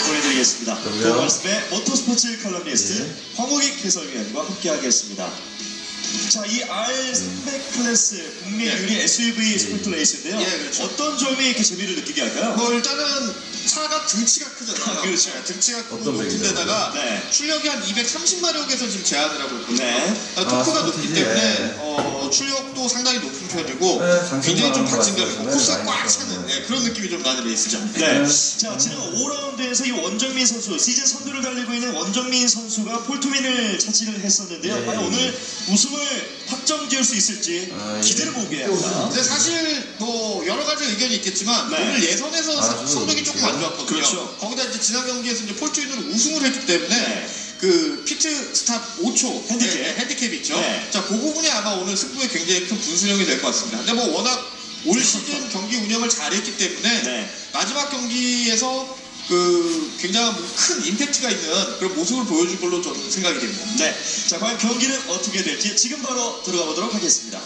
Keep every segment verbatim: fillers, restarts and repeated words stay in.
보내드리겠습니다. 그럼요. 또 말씀에 모터스포츠 칼럼니스트 예. 황호익 해설위원과 함께하겠습니다. 자, 이 알 삼백 클래스 국내 예. 유리 에스유브이 예. 스포트 레이스인데요. 예, 그렇죠. 어떤 점이 이렇게 재미를 느끼게 할까요? 뭐 일단은 차가 등치가 크잖아요. 아, 그렇죠. 네, 등치가 크고 어떤 높은 맥이죠? 데다가 네. 출력이 한 이백삼십 마력에서 지금 제한을 하고 있거든요. 네. 아, 토크가 아, 높기 스포티지. 때문에 어, 출력도 상당히 높은 편이고 네, 장신구 굉장히 좀 하는 거 박진감 있고 같아요. 코스가 네, 꽉 많이 차는 있어요. 네, 그런 느낌이 좀 나는 레이스죠. 네. 네. 자, 지금 오 라운드에서 이 원정민 선수, 시즌 선두를 달리고 있는 원정민 선수가 폴투민을 차지를 했었는데요. 네. 과연 오늘 우승을 확정 지을 수 있을지 아, 기대를 예. 보게 합니다. 근데 사실 뭐 여러 가지 의견이 있겠지만 네. 오늘 예선에서 아, 성적이 조금 안 좋았거든요. 그렇죠. 거기다 이제 지난 경기에서 이제 폴투인으로 우승을 했기 때문에 네. 그 피트 스탑 오 초 핸디캡. 네, 네, 핸디캡이 있죠. 네. 자, 그 부분이 아마 오늘 승부에 굉장히 큰 분수령이 될 것 같습니다. 근데 뭐 워낙 올 시즌 경기 운영을 잘했기 때문에 네. 마지막 경기에서 그 굉장한 큰 임팩트가 있는 그런 모습을 보여줄 걸로 저는 생각이 됩니다. 네. 자, 과연 경기는 어떻게 될지 지금 바로 들어가 보도록 하겠습니다.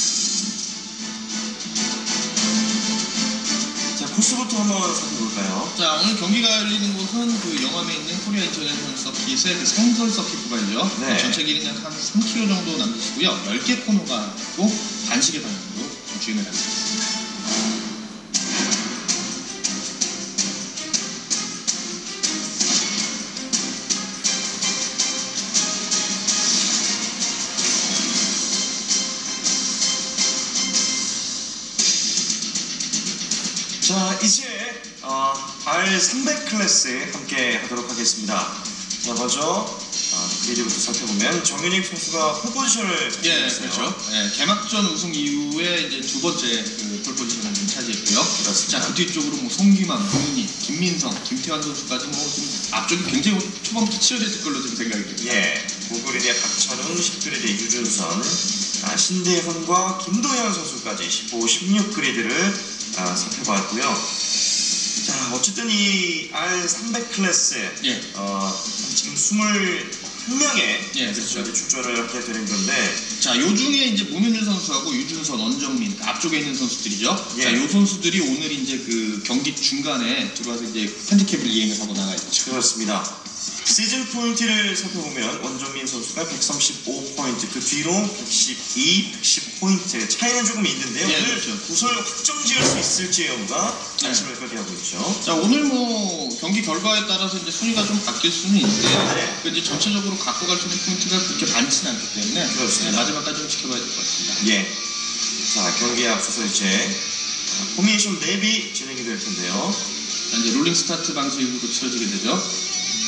자, 코스부터 한번 살펴볼까요? 자, 오늘 경기가 열리는 곳은 그 영암에 있는 코리아 인터내셔널 서킷의 그 상설 서킷 구간이죠. 네. 전체 길이는 한 삼 킬로미터 정도 남짓이고요. 열 개 코너가 있고 반시계 방향으로 좀 주행을 하고 있습니다. 자, 이제 어, 알 삼백 클래스 함께 하도록 하겠습니다. 자, 먼저 어, 그리드부터 살펴보면 정윤익 선수가 폴포지션을 예, 차지했어요. 그렇죠. 예, 개막전 우승 이후에 이제 두 번째 그 폴포지션을 좀 차지했고요. 그렇습니다. 자, 그 뒤쪽으로 뭐 송기만, 문희, 김민성, 김태환 선수까지 뭐 좀 앞쪽이 굉장히 초반부터 치열해질 걸로 좀 생각이 됩니다. 예, 오 그리드의 박찬훈, 십 그리드의 유준선, 아, 신대훈과 김도현 선수까지 십오, 십육 그리드를 아, 살펴봤고요. 자, 어쨌든 이 알 삼백 클래스 예. 어, 지금 이십일 명의 예, 그렇죠. 출전을 하게 되는 건데, 자, 요 중에 이제 문현일 선수하고 유준선, 원정민 그 앞쪽에 있는 선수들이죠. 예. 자, 요 선수들이 오늘 이제 그 경기 중간에 들어와서 이제 핸디캡을 이행을 하고 나가 있죠. 그렇습니다. 시즌 포인트를 살펴보면 원정민 선수가 백삼십오 포인트, 그 뒤로 백십이, 백십 포인트 차이는 조금 있는데요. 예, 오늘 그렇죠. 우승을 확정 지을 수 있을지 여부가 관심을 끌게 하고 있죠. 자, 오늘 뭐 경기 결과에 따라서 이제 순위가 좀 바뀔 수는 있는데 네. 그 이제 전체적으로 갖고 갈 수 있는 포인트가 그렇게 많지는 않기 때문에 그렇습니다. 네, 마지막까지 좀 지켜봐야 될 것 같습니다. 예. 자, 경기에 앞서서 이제 포메이션 랩이 진행이 될 텐데요. 자, 이제 롤링 스타트 방식으로 치러지게 되죠.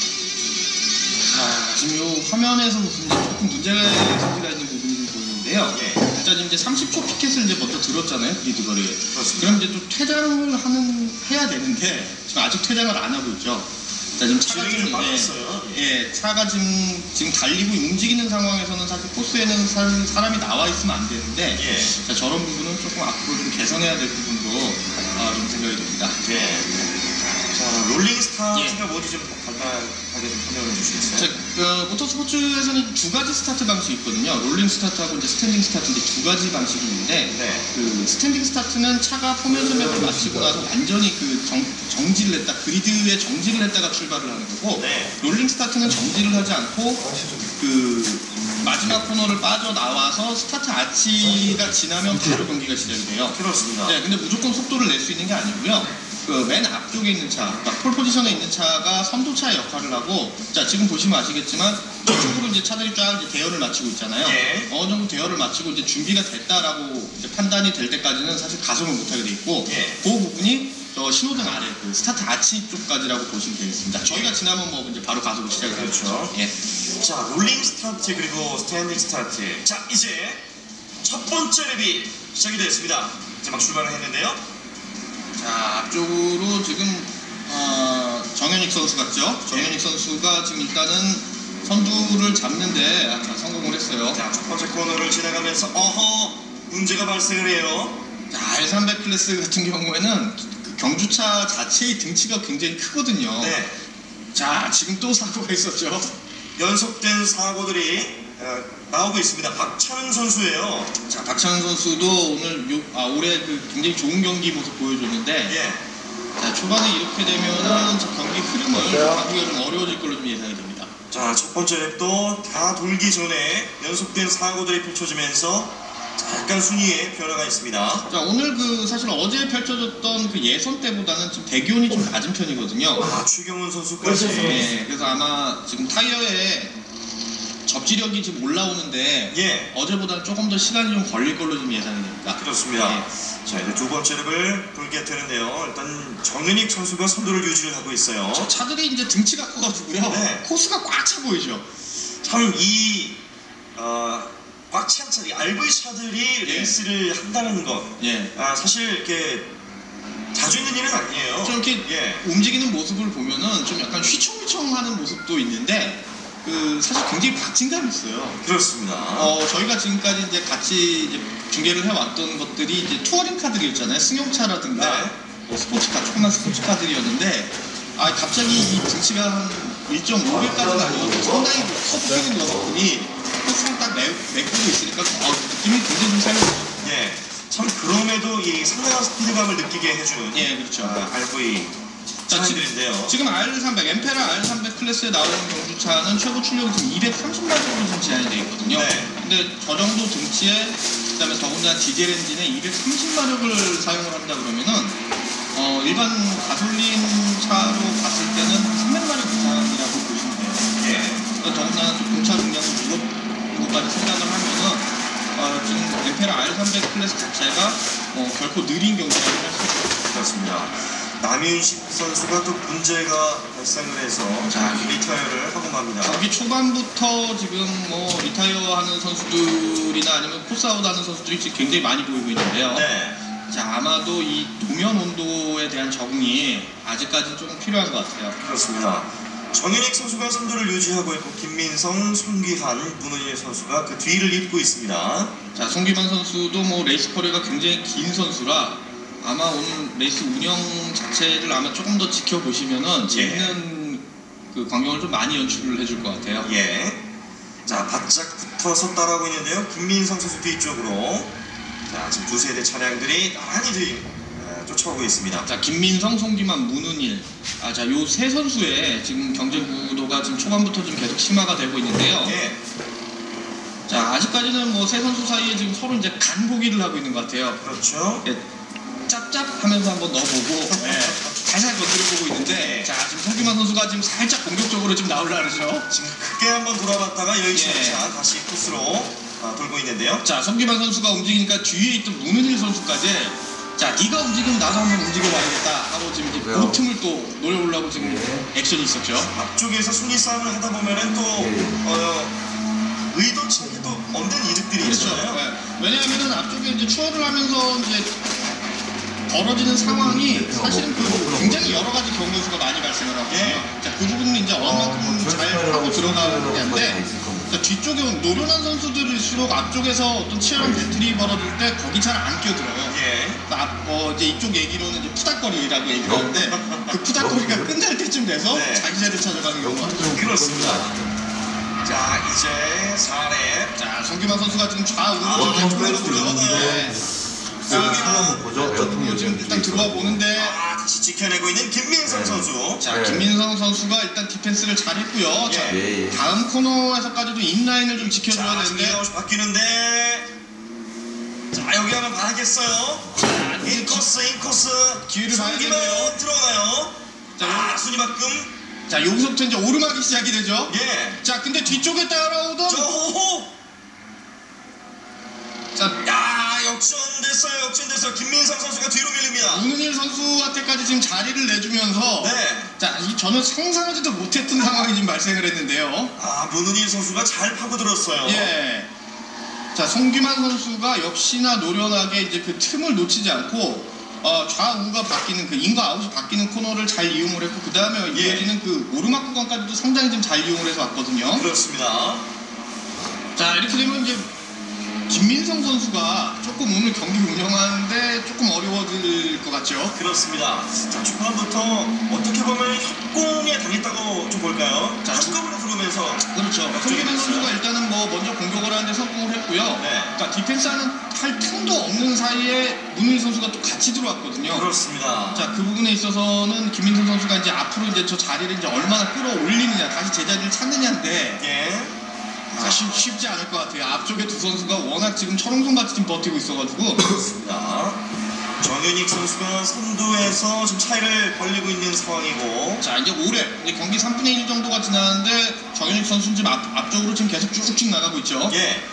자, 지금 요 화면에서 보시면 이제 조금 문제가 소지가 있는 부분이 좀 보이는데요. 예. 일단 이제 삼십 초 피켓을 이제 먼저 들었잖아요, 리드 거리에. 그렇습니다. 그럼 이제 또 퇴장을 하는 해야 되는데 지금 아직 퇴장을 안 하고 있죠. 자, 지금 차가 진행이 좀 좀, 예, 빨랐어요. 예, 차가 지금 지금 달리고 움직이는 상황에서는 사실 코스에는 사, 사람이 나와 있으면 안 되는데, 예. 자, 저런 부분은 조금 앞으로 좀 개선해야 될 부분으로 아, 좀 생각이 됩니다. 예. 자, 롤링 스타트가 예. 뭐지 좀 간단하게 좀 설명해 주시겠어요? 자, 그, 모터스포츠에서는 두 가지 스타트 방식이 있거든요. 롤링 스타트하고 이제 스탠딩 스타트 이제 두 가지 방식이 있는데, 네. 그 스탠딩 스타트는 차가 포면서 맵을 마치고 나서 완전히 그 정, 정지를 했다, 그리드에 정지를 했다가 출발을 하는 거고, 네. 롤링 스타트는 정지를 하지 않고 그 마지막 코너를 빠져나와서 스타트 아치가 지나면 바로 경기가 시작이 돼요. 그렇습니다. 네, 근데 무조건 속도를 낼 수 있는 게 아니고요. 그 맨 앞쪽에 있는 차, 그러니까 폴 포지션에 있는 차가 선두차의 역할을 하고, 자, 지금 보시면 아시겠지만 저쪽으로 이제 차들이 쫙 이제 대열을 마치고 있잖아요. 예. 어느 정도 대열을 마치고 이제 준비가 됐다라고 이제 판단이 될 때까지는 사실 가속을 못하게 돼 있고, 예. 그 부분이 저 신호등 아래 그 스타트 아치 쪽까지라고 보시면 되겠습니다. 저희가 지나면 뭐 이제 바로 가속을 시작을 그렇죠. 하죠. 예. 자, 롤링 스타트 그리고 스탠딩 스타트. 자, 이제 첫 번째 랩이 시작이 되었습니다. 이제 막 출발을 했는데요. 자, 앞쪽으로 지금 어, 정현익 선수 같죠? 정현익 선수가 지금 일단은 선두를 잡는데 아, 자, 성공을 했어요. 자, 첫 번째 코너를 지나가면서 어허 문제가 발생을 해요. 자, 알 삼백 클래스 같은 경우에는 그 경주차 자체의 등치가 굉장히 크거든요. 네. 자, 지금 또 사고가 있었죠. 연속된 사고들이 어, 나오고 있습니다. 박찬웅 선수예요. 자, 박찬훈 선수도 오늘 요, 아, 올해 그 굉장히 좋은 경기 모습 보여줬는데, 예. 자, 초반에 이렇게 되면은 저 경기 흐름을 가기가 좀 어려워질 걸로 좀 예상이 됩니다. 자, 첫 번째 랩도 다 돌기 전에 연속된 사고들이 펼쳐지면서 약간 순위에 변화가 있습니다. 자, 오늘 그 사실 어제 펼쳐졌던 그 예선 때보다는 좀 대기온이 좀 낮은 편이거든요. 아, 추경훈 선수까지. 네, 그래서 아마 지금 타이어에 접지력이 지금 올라오는데 예, 어제보다는 조금 더 시간이 좀 걸릴 걸로 좀 예상이 됩니다. 그렇습니다. 예. 자, 이제 두 번째 랩을 돌게 되는데요. 일단 정은익 선수가 선두를 유지를 하고 있어요. 자, 차들이 이제 등치가 커가지고요. 네. 코스가 꽉 차 보이죠. 참 이 어, 꽉 찬 차, 이 알브이 차들이 예. 레이스를 한다는 것, 예. 아, 사실 이렇게 자주 있는 일은 아니에요. 좀 이렇게 예, 움직이는 모습을 보면은 좀 약간 휘청휘청하는 모습도 있는데 그 사실 굉장히 박진감이 있어요. 그렇습니다. 어 저희가 지금까지 이제 같이 이제 중계를 해왔던 것들이 이제 투어링 카들이었잖아요. 승용차라든가 네. 뭐 스포츠카, 조그만 스포츠카들이었는데 아 갑자기 이 등치가 한 일 점 오 배까지는 아니어도 상당히 커 보이는 녀석들이 코스를 딱 메, 메꾸고 있으니까 어, 느낌이 굉장히 좀 살려요. 예, 참 그럼에도 이 상당한 스피드감을 느끼게 해주는 예, 그렇죠. 아, 알브이 자, 차량들인데요. 지금 알 삼백, 엠페라 알 삼백 클래스에 나오는 경주차는 최고 출력이 지금 이백삼십 마력으로 지금 제한이 되어 있거든요. 네. 근데 저 정도 등치에 그다음에 더군다나 디젤 엔진에 이백삼십 마력을 사용을 한다 그러면은 어, 일반 가솔린 차로 봤을 때는 삼백 마력 이상이라고 보시면 돼요. 예, 그러니까 더군다나 또 공차 중량을 무겁, 것까지 생각을 하면은 어, 지금 엠페라 알 삼백 클래스 자체가 어, 결코 느린 경기라고 할 수 있어요. 그렇습니다. 남윤식 선수가 또 문제가 발생을 해서 자, 리타이어를 하고 맙니다. 경기 초반부터 지금 뭐 리타이어 하는 선수들이나 아니면 코스아웃 하는 선수들이 지금 굉장히 많이 보이고 있는데요. 네, 자, 아마도 이 도면 온도에 대한 적응이 아직까지 조금 필요한 것 같아요. 그렇습니다. 정윤익 선수가 선두를 유지하고 있고 김민성, 손기한, 문은일 선수가 그 뒤를 잇고 있습니다. 자, 송기만 선수도 뭐 레이스 커리어가 굉장히 긴 선수라 아마 오늘 레이스 운영 자체를 아마 조금 더 지켜보시면은 재밌는 그 광경을 좀 많이 연출을 해줄 것 같아요. 예, 자, 바짝 붙어서 따라오고 있는데요. 김민성 선수 뒤쪽으로 자, 지금 두 세대 차량들이 나란히 뒤 에, 쫓아오고 있습니다. 자, 김민성, 송기만, 문은일. 아, 자, 요 세 선수의 지금 경쟁 구도가 지금 초반부터 좀 계속 심화가 되고 있는데요. 예, 자, 아직까지는 뭐 세 선수 사이에 지금 서로 이제 간 보기를 하고 있는 것 같아요. 그렇죠. 예, 짭짭하면서 한번 넣어보고, 예, 살살 건드려보고 있는데, 자, 지금 송기만 선수가 지금 살짝 공격적으로 좀 나오려 그러죠. 지금 크게 한번 돌아봤다가 여의치 예. 차 다시 코스로 아, 돌고 있는데요. 자, 송기만 선수가 움직이니까 뒤에 있던 문은일 선수까지, 자, 네가 움직이면 나도 한번 움직여봐야겠다 하고 지금 이제 왜요? 그 틈을 또 노려보려고 지금 액션이 있었죠. 앞쪽에서 순위 싸움을 하다 보면은 또 어, 의도치 또 얻는 이득들이 그렇죠. 있잖아요. 네. 왜냐하면은 앞쪽에 이제 추월을 하면서 이제 벌어지는 상황이 사실은 그 굉장히 여러 가지 경우 수가 많이 발생을 하거든요. 예. 자, 그 부분은 이제 어느 만큼 잘 하고 들어가는데, 자, 뒤쪽에 온 노련한 선수들일수록 앞쪽에서 어떤 치열한 배틀이 벌어질 때 거기 잘 안 끼어들어요. 예, 그러니까 앞, 어, 이제 이쪽 얘기로는 이제 푸닥거리라고 얘기를 하는데 그 푸닥거리가 끝날 때쯤 돼서 네. 자기 자리를 찾아가는 경우가 많아요. 그렇습니다. 자, 이제 사 랩. 자, 송기만 선수가 지금 좌우로 아, 왼쪽으로 왼쪽으로 들어가나요? 송기만. 보죠. 어, 지금 일단 들어와 보는데, 아, 다시 지켜내고 있는 김민성 네. 선수. 자, 네. 김민성 선수가 일단 디펜스를 잘했고요. 자, 예, 예. 다음 코너에서까지도 인라인을 좀 지켜줘야 자, 되는데, 중간에 바뀌는데. 자, 여기 하면 봐야겠어요. 자, 인코스, 인코스. 기회를 송기만 봐야겠네요. 들어가요. 자, 아, 순위 바꿈. 자, 여기서부터 이제 오르막이 시작이 되죠. 예. 자, 근데 뒤쪽에 따라오던, 저 호호. 자, 야, 역전됐어요. 역전됐어요. 김민성 선수가 뒤로 밀립니다. 문은일 선수한테까지 지금 자리를 내주면서, 네. 자, 이 저는 상상하지도 못했던 상황이 지금 발생을 했는데요. 아, 문은일 선수가 잘 파고들었어요. 예. 자, 송기만 선수가 역시나 노련하게 이제 그 틈을 놓치지 않고, 어, 좌우가 바뀌는 그 인과 아웃이 바뀌는 코너를 잘 이용을 했고, 그 다음에 예. 이어지는 그 오르막 구간까지도 상당히 좀 잘 이용을 해서 왔거든요. 그렇습니다. 자, 이렇게 되면 이제 김민성 선수가 조금 오늘 경기 운영하는데 조금 어려워질 것 같죠. 그렇습니다. 자, 초반부터 어떻게 보면 협공에 당했다고 좀 볼까요? 자, 한꺼번에 들어오면서 그렇죠. 송기만 선수가 일단은 뭐 먼저 공격을 하는데 성공을 했고요. 네. 그러니까 디펜스하는 할 틈도 없는 사이에 문일 선수가 또 같이 들어왔거든요. 그렇습니다. 자, 그 부분에 있어서는 김민성 선수가 이제 앞으로 이제 저 자리를 이제 얼마나 끌어올리느냐, 다시 제자리를 찾느냐인데 예. 자, 쉽, 쉽지 않을 것 같아요. 앞쪽에 두 선수가 워낙 지금 철옹성같이 지금 버티고 있어가지고. 그렇습니다. 정윤익 선수가 선두에서 지금 차이를 벌리고 있는 상황이고. 자, 이제 오 회, 이제 경기 삼분의 일 정도가 지났는데 정윤익 선수는 지금 앞, 앞쪽으로 지금 계속 쭉쭉 나가고 있죠. 예.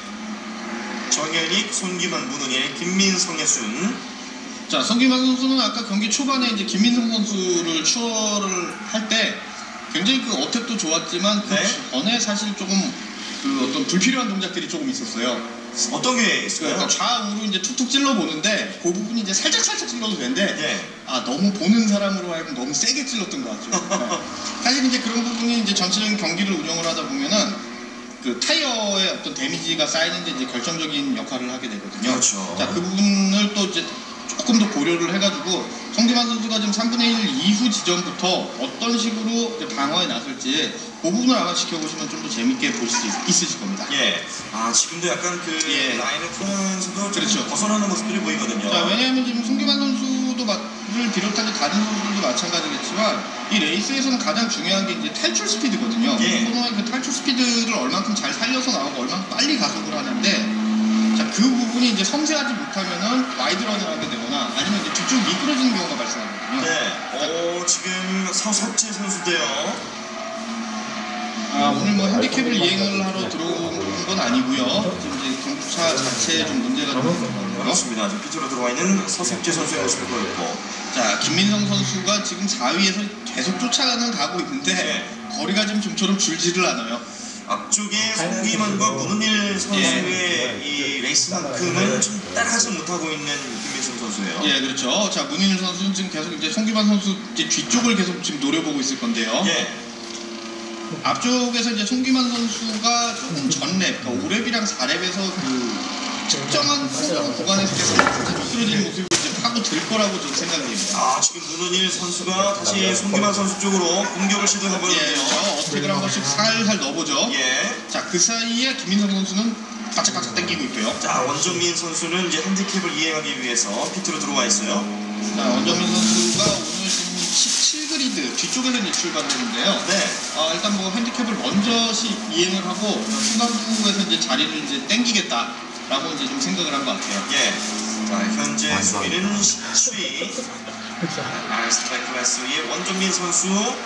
정윤익, 손기만, 문은일, 김민성의 순. 자, 성기만 선수는 아까 경기 초반에 이제 김민성 선수를 추월을 할 때 굉장히 그 어택도 좋았지만 그 네. 전에 사실 조금 그 어떤 불필요한 동작들이 조금 있었어요. 어떤 게 있을까요? 그러니까 좌우로 이제 툭툭 찔러 보는데 그 부분이 이제 살짝 살짝 찔러도 되는데 예. 아, 너무 보는 사람으로 하여금 너무 세게 찔렀던 것 같죠. 네. 사실 이제 그런 부분이 이제 전체적인 경기를 운영을 하다 보면은 그 타이어의 어떤 데미지가 쌓이는데 이제 결정적인 역할을 하게 되거든요. 그렇죠. 자, 그 부분을 또 이제 조금 더 고려를 해가지고 송기만 선수가 지금 삼분의 일 이후 지점부터 어떤 식으로 이제 방어에 나설지 그 부분을 아마 지켜보시면 좀 더 재밌게 보실 수 있, 있으실 겁니다. 예. 아, 지금도 약간 그 예. 라인을 푸면서도 좀 그렇죠. 벗어나는 모습들이 보이거든요. 자, 왜냐하면 지금 송기만 선수도 를 비롯한 다른 선수들도 마찬가지겠지만 이 레이스에서는 가장 중요한 게 이제 탈출 스피드거든요. 예. 코너의 그 탈출 스피드를 얼만큼 잘 살려서 나오고 얼만큼 빨리 가속을 하는데 자, 그 부분이 이제 섬세하지 못하면은 와이드런을 하게 되거나 아니면 이제 뒤쪽 미끄러지는 경우가 발생하거든요. 네. 오, 지금 서석재 선수인데요. 아, 오늘 뭐 핸디캡을 이행을 하러 들어온 건 아니고요. 지금 이제 경차 자체에 좀 문제가 좀 있는 거고요. 그렇습니다. 지금 피트로 들어와 있는 서석재 선수의 모습을 보였고. 자, 김민성 선수가 지금 사 위에서 계속 쫓아가는 가고 있는데 네. 거리가 지금 좀처럼 줄지를 않아요. 앞쪽에 송기만과 문은일 선수의 이 레이스만큼은 좀 따라가지 못하고 있는 김민성 선수예요. 예, 그렇죠. 자, 문인일 선수는 지금 계속 이제 송기만 선수 이제 뒤쪽을 계속 지금 노려보고 있을 건데요. 예. 앞쪽에서 이제 송기만 선수가 조금 전랩, 그러니까 오 랩이랑 사 랩에서 그 특정한 코너 구간에서 계속 미끄러지는 모습이 이제 파고 들 거라고 저는 생각이 됩니다. 아, 지금 문은일 선수가 다시 송기만 선수 쪽으로 공격을 예, 시도해보는데요. 그렇죠. 어택을 한 번씩 살살 넣어보죠. 예. 자, 그 사이에 김민성 선수는 바짝바짝 당기고 있고요. 자, 원정민 선수는 이제 핸디캡을 이행하기 위해서 피트로 들어와 있어요. 자, 원정민 선수가 오늘 지금 십칠 그리드 뒤쪽에서 이제 출발을 했는데요. 네. 아, 일단 뭐 핸디캡을 먼저 시, 이행을 하고 후반부에서 이제 자리를 이제 땡기겠다라고 이제 좀 생각을 한 것 같아요. 예. 자, 현재 순위는 십칠 위. 알스트라이 클래스의 원정민 선수.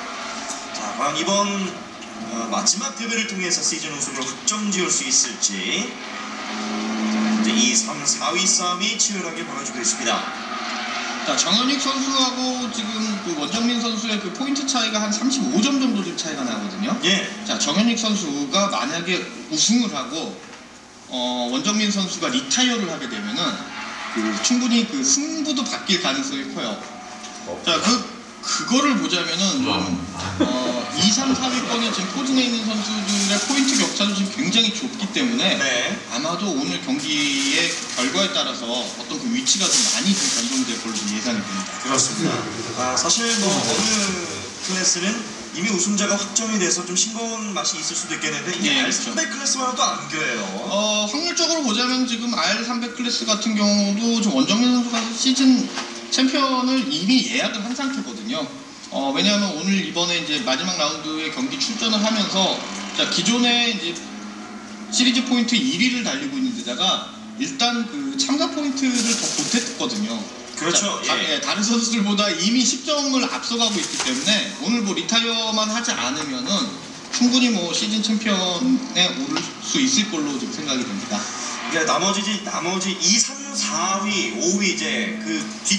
자, 과연 이번 어, 마지막 대회를 통해서 시즌 우승을 확정 지을 수 있을지. 자, 현재 이, 삼, 사 위 싸움이 치열하게 벌어지고 있습니다. 자, 정현익 선수하고 지금 그 원정민 선수의 그 포인트 차이가 한 삼십오 점 정도 좀 차이가 나거든요. 예. 자, 정현익 선수가 만약에 우승을 하고 어, 원정민 선수가 리타이어를 하게 되면은 그 충분히 그 승부도 바뀔 가능성이 커요. 자, 그 그거를 보자면은 좀 어, 이, 삼, 사 위권에 지금 포진해 있는 선수들의 포인트 격차도 지금 굉장히 좁기 때문에 네. 아마도 오늘 경기의 결과에 따라서 어떤 그 위치가 좀 많이 좀 변동될 걸로 좀 예상이 됩니다. 그렇습니다. 아, 사실 뭐 어느 클래스는 이미 우승자가 확정이 돼서 좀 싱거운 맛이 있을 수도 있겠는데 이 예, 알 그렇죠. 삼백 클래스와는 또 안 그래요. 어, 확률적으로 보자면 지금 알 삼백 클래스 같은 경우도 좀 원정민 선수가 시즌 챔피언을 이미 예약을 한 상태거든요. 어, 왜냐하면 오늘 이번에 이제 마지막 라운드에 경기 출전을 하면서 자, 기존에 이제 시리즈 포인트 일 위를 달리고 있는 데다가 일단 그 참가 포인트를 더 보탰거든요. 그렇죠. 자, 다, 예. 예, 다른 선수들보다 이미 십 점을 앞서가고 있기 때문에 오늘 뭐 리타이어만 하지 않으면은 충분히 뭐 시즌 챔피언에 오를 수 있을 걸로 좀 생각이 됩니다. 그러니까 나머지 나머지 이, 삼, 사 위, 오 위 이제 그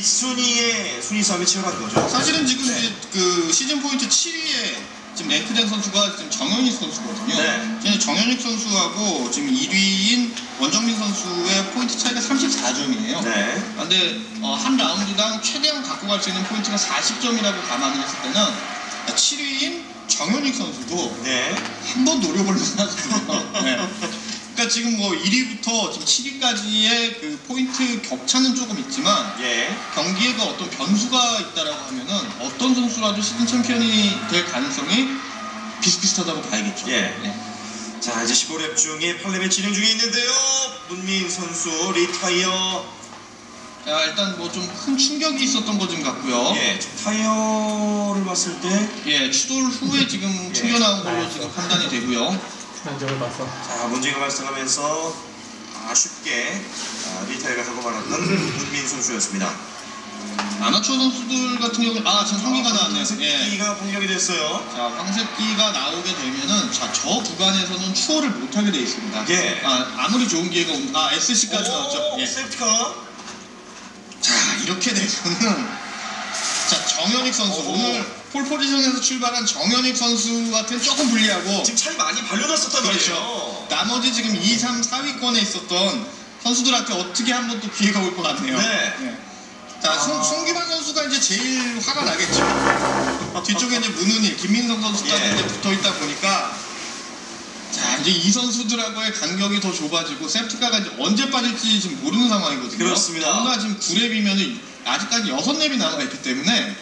뒷순위의 순위 싸움이 치열한 거죠. 사실은 지금 네. 이제 그 시즌 포인트 칠 위에 지금 랭크된 선수가 지금 정현익 선수거든요. 네. 지금 정현익 선수하고 지금 일 위인 원정민 선수의 포인트 차이가 삼십사 점이에요. 네. 근데 어, 한 라운드당 최대한 갖고 갈 수 있는 포인트가 사십 점이라고 감안을 했을 때는 칠 위인 정현익 선수도 네. 한번 노려볼 만하거든요. 네. 그러니까 지금 뭐 일 위부터 지금 칠 위까지의 그 포인트 격차는 조금 있지만 예. 경기에 그 어떤 변수가 있다라고 하면은 어떤 선수라도 시즌 챔피언이 될 가능성이 비슷비슷하다고 봐야겠죠. 예. 네. 자, 이제 십오 렙 중에 팔 렙에 진행 중에 있는데요. 문민 선수 리타이어. 자, 일단 뭐 좀 큰 충격이 있었던 것 좀 같고요. 예, 지금 타이어를 봤을 때, 예, 추돌 후에 지금 튕겨나온 걸로 지금 판단이 되고요. 현적을 봐서 자, 문제가 발생하면서 아쉽게 아, 리타이어가 하고 말았던 문민 선수였습니다. 아마추어 선수들 같은 경우는 아, 지금 성기가 나왔네요. 예. 새끼가 반격이 됐어요. 자, 황새끼가 나오게 되면은 자, 저 구간에서는 추월을 못하게 돼 있습니다. 예. 아, 아무리 좋은 기회가 온, 아, 에스씨까지 나왔죠. 예. 세프티카. 자, 이렇게 되면은 자, 정현익 선수 오. 오늘 폴 포지션에서 출발한 정현익 선수한테는 조금 불리하고 지금 차이 많이 발려놨었단 그렇죠. 말이에요. 나머지 지금 이, 삼, 사 위권에 있었던 선수들한테 어떻게 한번 또 기회가 올 것 같네요. 네. 예. 자, 손, 아. 손기만 선수가 이제 제일 화가 나겠죠. 뒤쪽에 이제 문은일, 김민성 선수까지 예. 이제 붙어 있다 보니까 자, 이제 이 선수들하고의 간격이 더 좁아지고 세프티카가 이제 언제 빠질지 지금 모르는 상황이거든요. 그렇습니다. 더구나 지금 구 렙이면은 아직까지 여섯 렙이 남아 있기 때문에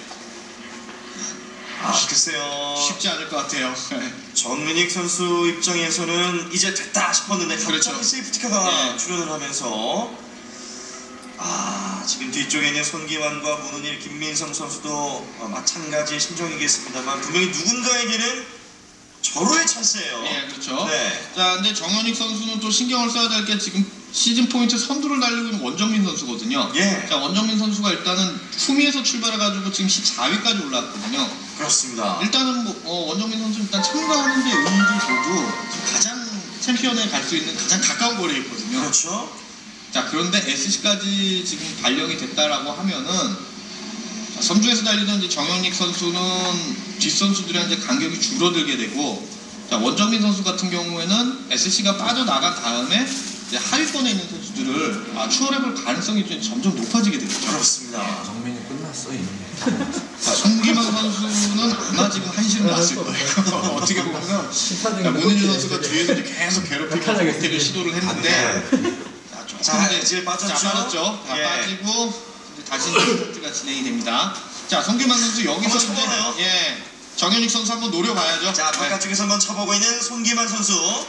아, 글쎄요. 쉽지 않을 것 같아요. 정민익 선수 입장에서는 이제 됐다 싶었는데 갑자기 그렇죠. 세이프티카가 네. 출연을 하면서 아, 지금 뒤쪽에 있는 손기환과 문은일, 김민성 선수도 어, 마찬가지의 심정이겠습니다만 분명히 누군가에게는 절호의 찬스예요. 예, 그렇죠. 네. 자, 근데 정현익 선수는 또 신경을 써야 될 게 지금 시즌 포인트 선두를 달리고 있는 원정민 선수거든요. 예. 자, 원정민 선수가 일단은 후미에서 출발해가지고 지금 십사 위까지 올라왔거든요. 그렇습니다. 일단은 뭐 어, 원정민 선수 일단 참가하는데 의의를 보고 지금 가장 챔피언에 갈 수 있는 가장 가까운 거리에 있거든요. 그렇죠. 자, 그런데 에스씨까지 지금 발령이 됐다라고 하면은 자, 선두에서 달리던 이제 정현익 선수는 뒷선수들한테 간격이 줄어들게 되고 자, 원정민 선수 같은 경우에는 에스씨가 빠져나간 다음에 이제 하위권에 있는 선수들을 아, 추월해볼 가능성이 좀 점점 높아지게 되겠죠. 그렇습니다. 정민이 끝났어 이미. 자, 송기만 선수는 아마 지금 한시름 났을 거예요. 어떻게 보면 심판적인 문인주 선수가 뒤에서 이제 계속 괴롭히고 어떻게 시도를 했는데 자, 조금 자, 이제 이제 빠졌죠? 자, 빠졌죠. 자, 예. 빠지고 이제 다시 스타트가 진행이 됩니다. 자, 송기만 선수 여기서 한번 쳐보나요? 이제 예, 정현익 선수 한번 노려봐야죠. 자, 네. 바깥쪽에서 한번 쳐보고 있는 손기만 선수.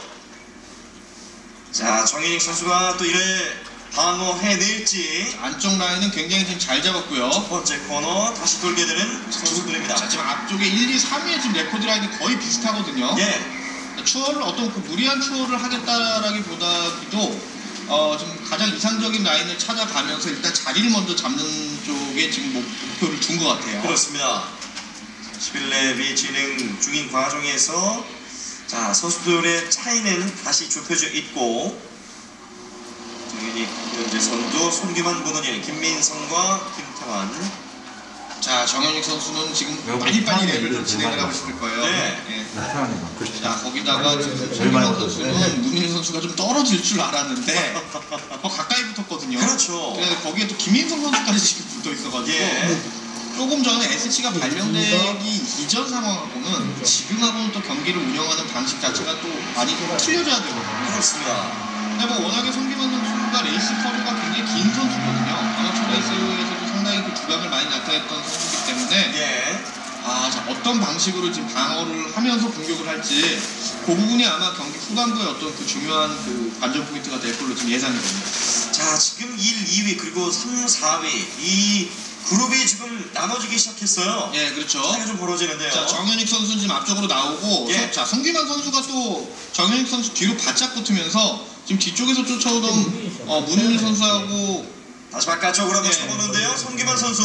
자, 정인익 선수가 또 이를 방어해낼지. 안쪽 라인은 굉장히 지금 잘 잡았고요. 첫 번째 코너 다시 돌게 되는 선수들입니다. 자, 지금 앞쪽에 일, 이, 삼 위에 지금 레코드 라인이 거의 비슷하거든요. 예, 추월을 어떤 그 무리한 추월을 하겠다라기보다도 어, 좀 가장 이상적인 라인을 찾아가면서 일단 자리를 먼저 잡는 쪽에 지금 목- 목표를 둔 것 같아요. 그렇습니다. 십일 렙이 진행 중인 과정에서 자, 선수들의 차이는 다시 좁혀져 있고 정인익, 현재 선두, 손기만, 문은일, 김민성과 김태환. 자, 정현익 선수는 지금 외국 빨리빨리 사람이 랩을 좀 이들 진행을 하고 들어가요. 싶을 거예요. 네. 예. 태환이가 그렇지. 자, 거기다가 지금 제일 손기만 많이 선수는 문일 선수가 좀 떨어질 줄 알았는데 더 가까이 붙었거든요. 그렇죠. 그래서 거기에 또 김민성 선수까지 지금 붙어 있어가지고 예, 조금 전에 에스씨가 발령되기 이전 상황하고는 지금하고는 또 경기를 운영하는 방식 자체가 또 많이 틀려져야 되거든요. 그렇습니다. 근데 뭐 워낙에 손기만 선수가 레이스 커리가 굉장히 긴 선수거든요. 아마추어 레이스에서도 상당히 그 두각을 많이 나타냈던 선수이기 때문에 예, 아, 자, 어떤 방식으로 지금 방어를 하면서 공격을 할지 그 부분이 아마 경기 후반부에 어떤 그 중요한 그 관전 포인트가 될 걸로 지금 예상이 됩니다. 자, 지금 일, 이 위 그리고 삼, 사 위 이 그룹이 지금 나눠지기 시작했어요. 예, 그렇죠. 차이가 좀 벌어지는데요. 자, 정현익 선수는 지금 앞쪽으로 나오고 예. 자, 송기만 선수가 또 정현익 선수 뒤로 바짝 붙으면서 지금 뒤쪽에서 쫓아오던 어, 문윤일 선수하고 다시 바깥쪽으로 한번 예. 쳐보는데요. 손기만 선수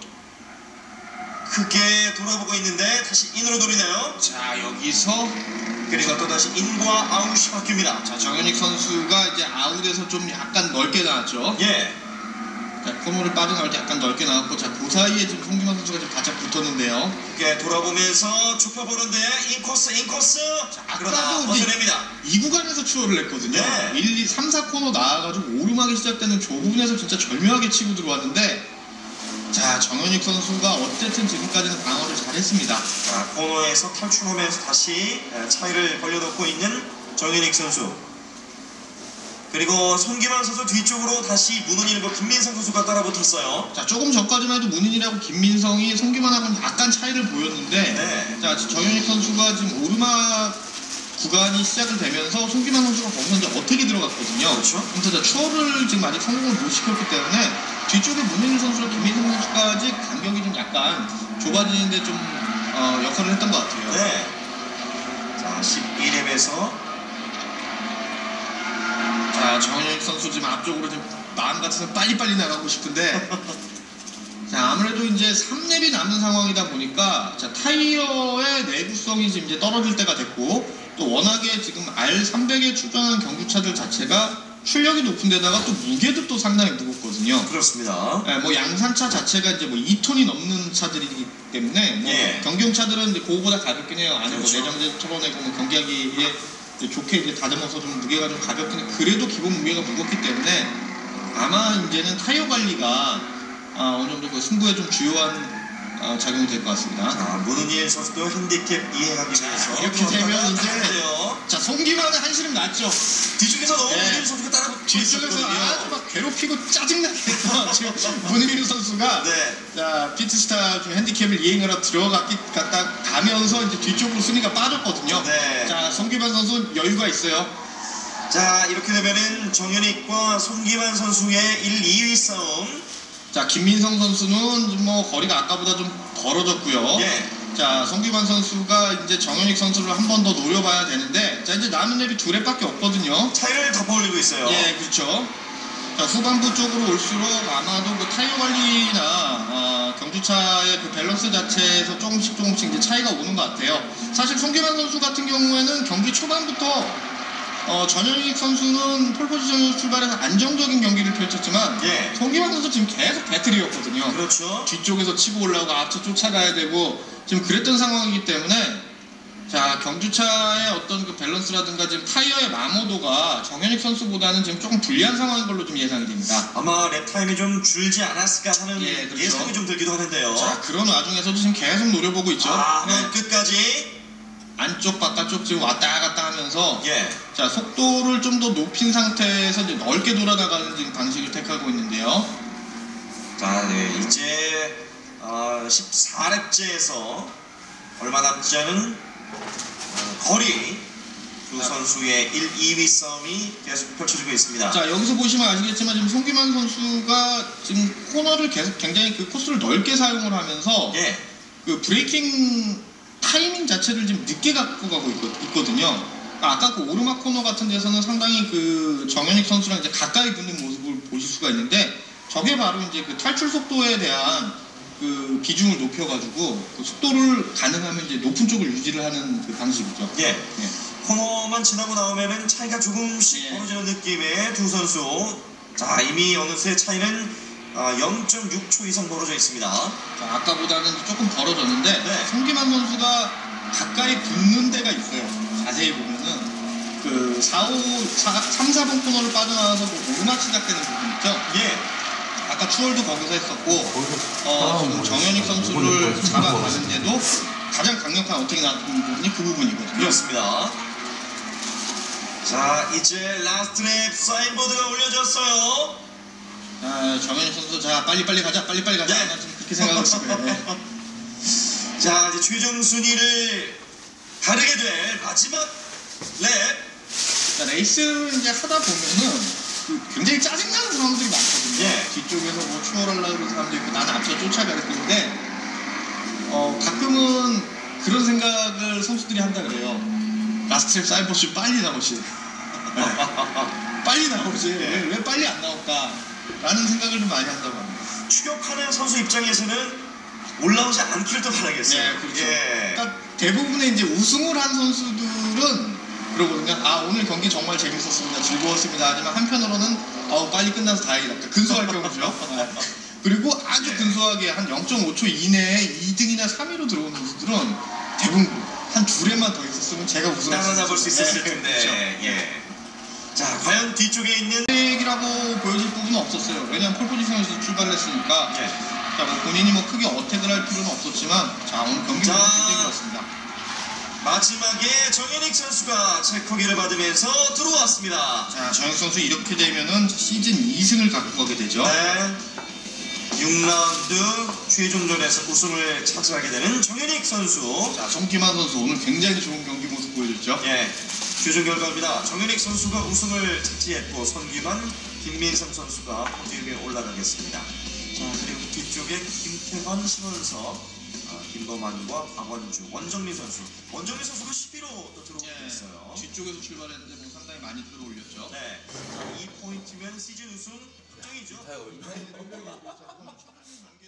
크게 돌아보고 있는데 다시 인으로 돌리네요. 자, 여기서 그리고 또 다시 인과 아웃이 바뀝니다. 자, 정현익 선수가 이제 아웃에서 좀 약간 넓게 나왔죠. 예, 자, 코너를 빠져나올 때 약간 넓게 나왔고 자, 그 사이에 지금 송기만 선수가 지금 바짝 붙었는데요. 크게 돌아보면서 좁혀보는데 인코스 인코스. 자, 그러다 아까도 벗어냅니다. 이 구간에서 추월을 했거든요. 네. 일, 이, 삼, 사 코너 나와가지고 오르막이 시작되는 저 부분에서 진짜 절묘하게 치고 들어왔는데 자, 정현익 선수가 어쨌든 지금까지는 방어를 잘했습니다. 자, 코너에서 탈출하면서 다시 차이를 벌려놓고 있는 정현익 선수. 그리고 손기만 선수 뒤쪽으로 다시 문은일과 김민성 선수가 따라붙었어요. 자, 조금 전까지만 해도 문인이라고 김민성이 송기만하고는 약간 차이를 보였는데 네. 자, 정현익 선수가 지금 오르막 구간이 시작을 되면서 송기만 선수가 거기서 이제 어떻게 들어갔거든요. 그렇죠. 그래서 추월을 지금 아직 성공을 못 시켰기 때문에 뒤쪽에 문현일 선수랑 김민성 선수까지 간격이 좀 약간 좁아지는데 좀 어, 역할을 했던 것 같아요. 네. 자, 십이 렙에서 자, 정현익 선수 지금 앞쪽으로 좀 마음 같아서 빨리빨리 나가고 싶은데 자, 아무래도 이제 삼 렙이 남은 상황이다 보니까 자, 타이어의 내구성이 지금 이제 떨어질 때가 됐고 또 워낙에 지금 알 삼백에 출전하는 경주차들 자체가 출력이 높은 데다가 또 무게도 또 상당히 무겁거든요. 그렇습니다. 네, 뭐 양산차 자체가 이제 뭐 이 톤이 넘는 차들이기 때문에 뭐 예. 경경차들은 이제 그거보다 가볍긴 해요. 안에 그렇죠. 뭐 내장재 털어내고 뭐 경기하기에 이제 좋게 이제 다듬어서 좀 무게가 좀 가볍긴 해. 그래도 기본 무게가 무겁기 때문에 아마 이제는 타이어 관리가 아, 어느 정도 그 승부에 좀 주요한 어, 작용이 될 것 같습니다. 자, 문은일 선수도 핸디캡 이해하기 위해서 이렇게 되면 이제 돼요. 자, 송기만의 한시름 났죠. 뒤쪽에서 너무 네. 문은일 선수가 따라붙고 뒤쪽에서 있었거든요. 아주 막 괴롭히고 짜증나게 했던 지금 문희민 선수가 네. 자, 피트스타 좀 핸디캡을 이행하러 들어갔기 갔다 가면서 이제 뒤쪽으로 순위가 빠졌거든요. 네. 자, 송기만 선수 여유가 있어요. 자, 이렇게 되면은 정현익과 송기만 선수의 일, 이 위 싸움. 자, 김민성 선수는 뭐 거리가 아까보다 좀 벌어졌고요. 예. 자, 송기만 선수가 이제 정현익 선수를 한 번 더 노려봐야 되는데 자, 이제 남은 랩이 두 랩밖에 없거든요. 차이를 더 벌리고 있어요. 예, 그렇죠. 자, 후반부 쪽으로 올수록 아마도 그 타이어 관리나 어, 경주차의 그 밸런스 자체에서 조금씩 조금씩 이제 차이가 오는 것 같아요. 사실 송기만 선수 같은 경우에는 경기 초반부터 어, 전현익 선수는 폴포지션으로 출발해서 안정적인 경기를 펼쳤지만 예. 송기만 선수 지금 계속 배틀이었거든요. 그렇죠. 뒤쪽에서 치고 올라오고 앞서 쫓아가야 되고 지금 그랬던 상황이기 때문에 자, 경주차의 어떤 그 밸런스라든가 지금 타이어의 마모도가 정현익 선수보다는 지금 조금 불리한 상황인 걸로 좀 예상이 됩니다. 아마 랩 타임이 좀 줄지 않았을까 하는 예, 그렇죠. 예상이 좀 들기도 하는데요. 자, 그런 와중에서도 지금 계속 노려보고 있죠. 아, 네. 끝까지. 안쪽 바깥쪽 지금 왔다 갔다 하면서 예. 자, 속도를 좀 더 높인 상태에서 이제 넓게 돌아나가는 지금 방식을 택하고 있는데요. 자, 네, 이제 어, 십사 렙째에서 얼마 남지 않은 어, 거리 두 선수의 일, 이 위 싸움이 계속 펼쳐지고 있습니다. 자, 여기서 보시면 아시겠지만 지금 송기만 선수가 지금 코너를 계속 굉장히 그 코스를 넓게 사용을 하면서 예. 그 브레이킹 타이밍 자체를 지금 늦게 갖고 가고 있거, 든요 아까 그 오르막 코너 같은 데서는 상당히 그 정현익 선수랑 이제 가까이 붙는 모습을 보실 수가 있는데 저게 바로 이제 그 탈출 속도에 대한 그 비중을 높여가지고 그 속도를 가능하면 이제 높은 쪽을 유지를 하는 그 방식이죠. 예. 예. 코너만 지나고 나오면은 차이가 조금씩 예. 벌어지는 느낌의 두 선수. 자, 이미 어느새 차이는 아, 영 점 육 초 이상 벌어져 있습니다. 자, 아까보다는 조금 벌어졌는데 네. 송기만 선수가 가까이 붙는 데가 있어요. 자세히 보면은 그 사, 오, 삼, 사 번 코너를 빠져나와서 그 오르막 시작되는 부분 있죠. 예. 아까 추월도 거기서 했었고 어, 지금 정현익 선수를 잡아가는데도 가장 강력한 어택이 나왔던 부분이 그 부분이거든요. 그렇습니다. 자, 이제 라스트 랩 사인보드가 올려졌어요. 아, 정현익 선수 자 빨리빨리 가자 빨리빨리 가자 네. 나 지금 그렇게 생각하고 있어요. 네. 자, 이제 최종 순위를 가르게 될 마지막 랩. 자, 레이스를 이제 하다 보면은 그 굉장히 짜증나는 사람들이 많거든요. 예. 뒤쪽에서 뭐 추월하려고 그러는 사람도 있고 나는 앞서 쫓아가야 되는데 어, 가끔은 그런 생각을 선수들이 한다 그래요. 라스트 랩 사이버시 빨리 나오시. 네. 빨리 나오지. 네. 왜, 왜 빨리 안 나올까? 라는 생각을 좀 많이 한다고 합니다. 추격하는 선수 입장에서는 올라오지 않기를 또 바라겠어요. 네, 그렇죠. 예. 그러니까 대부분의 이제 우승을 한 선수들은 그러거든요. 아, 오늘 경기 정말 재밌었습니다. 즐거웠습니다. 하지만 한편으로는 아, 빨리 끝나서 다행이다. 그러니까 근소할 경우죠. 네. 그리고 아주 네. 근소하게 한 영 점 오 초 이내에 이 등이나 삼 위로 들어온 선수들은 대부분 한 두 랩만 더 있었으면 제가 우승을 따라잡을 수 있었을 네, 텐데. 그렇죠. 예. 자, 과연 뒤쪽에 있는 이라고 보여질 부분은 없었어요. 왜냐하면 폴포지션에서 출발을 했으니까. 예. 자, 뭐 본인이 뭐 크게 어택을 할 필요는 없었지만, 자, 오늘 경기 자. 모습이 굉장히 좋았습니다. 마지막에 정현익 선수가 체크기를 받으면서 들어왔습니다. 자, 정혁 선수 이렇게 되면은 시즌 이 승을 갖고 가게 되죠. 네. 육 라운드 최종전에서 우승을 차지하게 되는 정현익 선수. 자, 정기만 선수 오늘 굉장히 좋은 경기 모습 보여줬죠. 예, 최종 결과입니다. 정현익 선수가 우승을 차지했고 손기만, 김민성 선수가 포디움에 올라가겠습니다. 자, 그리고 뒤쪽에 김태환, 신원석, 아, 김범환과 박원주, 원정민 선수. 원정민 선수가 십 위로 또 들어오고 예, 있어요. 뒤쪽에서 출발했는데 뭐 상당히 많이 끌어올렸죠. 네, 이 포인트면 시즌 우승 확정이죠. 타요.